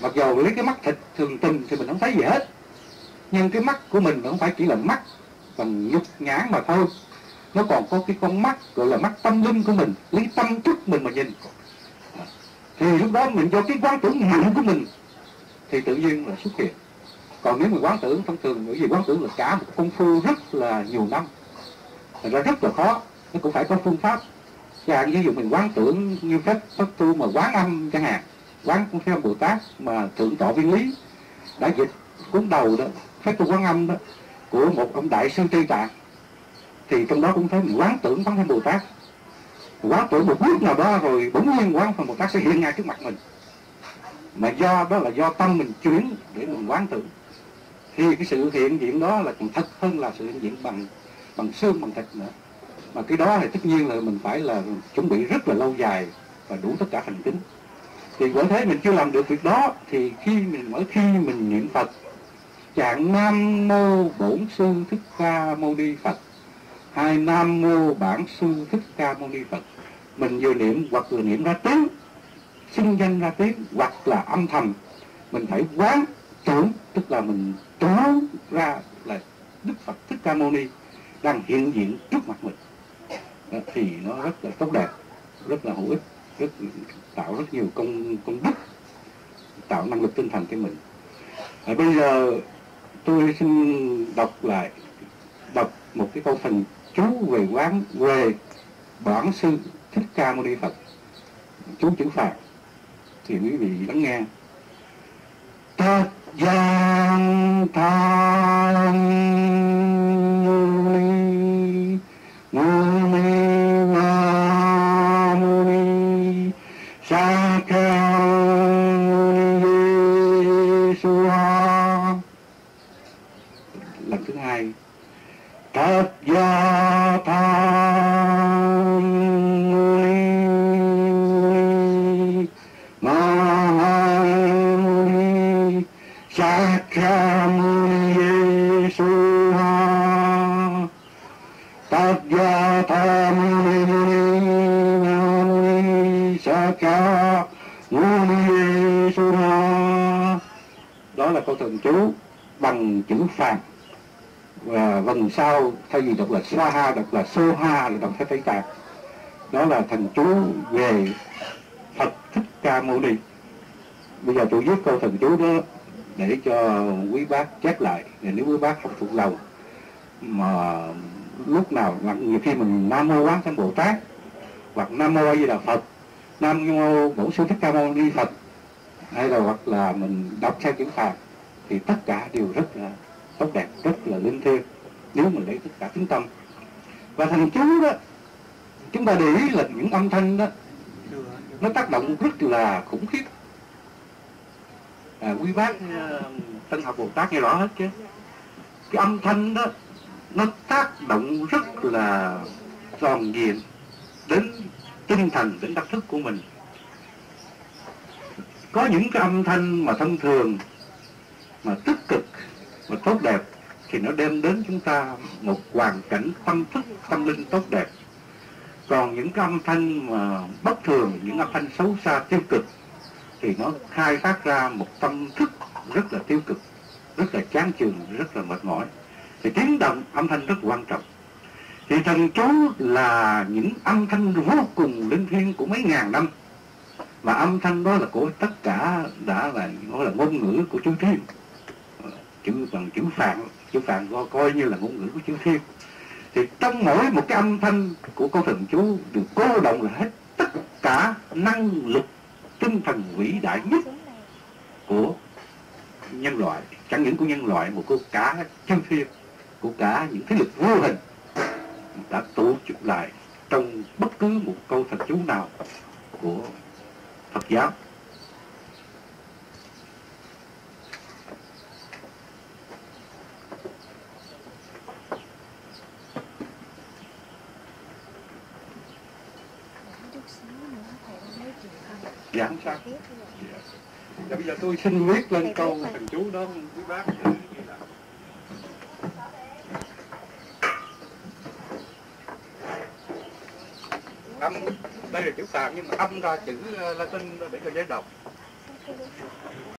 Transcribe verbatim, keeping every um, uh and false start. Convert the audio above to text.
Mặc dù lấy cái mắt thịt thường tình thì mình không thấy gì hết, nhưng cái mắt của mình không phải chỉ là mắt bằng nhục nhãn mà thôi, nó còn có cái con mắt gọi là mắt tâm linh của mình, lấy tâm thức mình mà nhìn, thì lúc đó mình do cái quán tưởng mạnh của mình thì tự nhiên là xuất hiện. Còn nếu mình quán tưởng thông thường, bởi vì quán tưởng là cả một công phu rất là nhiều năm, thành ra rất là khó, nó cũng phải có phương pháp. Chẳng ví dụ mình quán tưởng như phép pháp tu mà quán âm chẳng hạn, quán cũng theo Bồ Tát mà thượng tọa Viên Lý đã dịch cuốn đầu đó, phép tu quán âm đó của một ông đại sư Tây Tạng, thì trong đó cũng thấy mình quán tưởng quán theo Bồ Tát, quán tưởng một bước nào đó rồi bỗng nhiên quán theo Bồ Tát sẽ hiện ngay trước mặt mình, mà do đó là do tâm mình chuyển để mình quán tưởng, thì cái sự hiện diện đó là còn thật hơn là sự hiện diện bằng bằng xương bằng thịt nữa. Mà cái đó thì tất nhiên là mình phải là chuẩn bị rất là lâu dài và đủ tất cả thành kính. Thì bởi thế mình chưa làm được việc đó, thì khi mình mỗi khi mình niệm Phật trạng Nam Mô Bổn Sư Thích Ca Mâu Ni Phật, hai Nam Mô Bản Sư Thích Ca Mâu Ni Phật, mình vừa niệm hoặc là niệm ra tiếng, xưng danh ra tiếng, hoặc là âm thầm, mình phải quán tưởng, tức là mình tưởng ra là Đức Phật Thích Ca Mâu Ni đang hiện diện trước mặt mình. Đó, thì nó rất là tốt đẹp, rất là hữu ích, rất tạo rất nhiều công công đức, tạo năng lực tinh thần cho mình. À, bây giờ tôi xin đọc lại, đọc một cái câu thần chú về quán về Bản Sư Thích Ca Mâu Ni Phật, chú chữ Phạn, thì quý vị lắng nghe. Tất giang tham ni mô ni ma mô ni sa ca mâu ni Giê-xu. Lần thứ hai. Tất gia tham ni ma mô ni sa ca mâu ni Giê-xu. Tất gia tham ni mô ni sa ca mâu ni Giê-xu. Đó là câu thần chú bằng chữ Phạn. Và vần sau thay vì đọc là Swaha đọc là Soha, là đọc theo Tây Tạng. Đó là thần chú về Phật Thích Ca Mâu Ni. Bây giờ tôi viết câu thần chú đó để cho quý bác chép lại, để nếu quý bác học thuộc lòng mà lúc nào nhiều khi mình Nam Mô Quán Thế Bồ Tát hoặc Nam Mô A Di Đà Phật, Nam Mô Bổn Sư Thích Ca Mâu Ni Phật, hay là hoặc là mình đọc theo chữ Phạn, thì tất cả đều rất là tốt đẹp, rất là linh thiêng nếu mình lấy tất cả tính tâm. Và thần chú đó, chúng ta để ý là những âm thanh đó nó tác động rất là khủng khiếp. À, quý bác uh, Tân Học Bồ Tát nghe rõ hết chứ. Cái âm thanh đó nó tác động rất là toàn diện đến tinh thần, đến tâm thức của mình. Có những cái âm thanh mà thông thường mà tích cực và tốt đẹp thì nó đem đến chúng ta một hoàn cảnh tâm thức, tâm linh tốt đẹp. Còn những cái âm thanh mà bất thường, những âm thanh xấu xa, tiêu cực thì nó khai phát ra một tâm thức rất là tiêu cực, rất là chán chường, rất là mệt mỏi. Thì tiếng động âm thanh rất quan trọng. Thì thần chú là những âm thanh vô cùng linh thiêng của mấy ngàn năm, và âm thanh đó là của tất cả đã là gọi là ngôn ngữ của chư thiên, chữ bằng chữ Phạn, chữ Phạn coi, coi như là ngôn ngữ của chư thiên. Thì trong mỗi một cái âm thanh của câu thần chú được cô động là hết tất cả năng lực tinh thần vĩ đại nhất của nhân loại, chẳng những của nhân loại mà của cả chư thiên, của cả những thế lực vô hình đã tụ chụp lại trong bất cứ một câu thần chú nào của Phật giáo. Dạ không sao. Dạ. Dạ, bây giờ tôi xin viết lên câu thần chú đó quý bác. Âm, đây là chữ Phạn nhưng mà âm ra chữ Latin để cho dễ đọc.